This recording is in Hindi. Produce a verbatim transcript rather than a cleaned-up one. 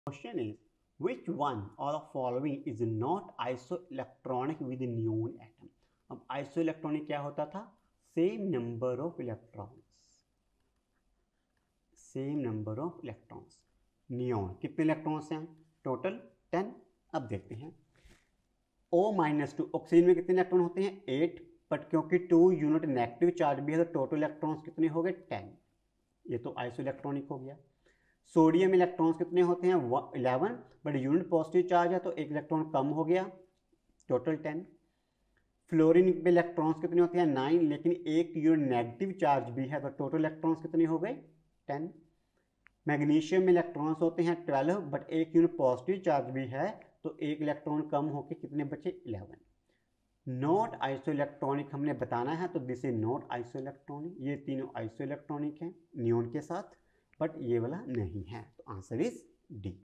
Question is, which one or the following is not isoelectronic with neon atom? अब isoelectronic क्या होता था? Same number of electrons. Same number of electrons. Neon कितने इलेक्ट्रॉन्स हैं? Total ten. अब देखते हैं. O माइनस टू, ऑक्सीजन में कितने इलेक्ट्रॉन होते हैं? एट. बट क्योंकि टू यूनिट नेगेटिव चार्ज भी है तो टोटल इलेक्ट्रॉन्स कितने हो गए? टेन. ये तो आइसोइलेक्ट्रॉनिक हो गया. सोडियम इलेक्ट्रॉन्स कितने होते हैं? Eleven. But unit positive charge है तो एक इलेक्ट्रॉन कम हो गया, टोटल टेन. फ्लोरीन में इलेक्ट्रॉन्स कितने होते हैं? नाइन. लेकिन एक यूनिट नेगेटिव चार्ज भी है तो टोटल इलेक्ट्रॉन्स कितने हो गए? टेन. मैग्नीशियम में इलेक्ट्रॉन्स होते हैं ट्वेल्व. बट एक यूनिट पॉजिटिव चार्ज भी है तो एक इलेक्ट्रॉन कम होकर कितने बचे? इलेवन. नॉट आइसोइलेक्ट्रॉनिक हमने बताना है तो दिस इज नॉट आइसोइलेक्ट्रॉनिक. ये तीनों आइसोइलेक्ट्रॉनिक हैं नियॉन के साथ, बट ये वाला नहीं है. तो आंसर इज डी.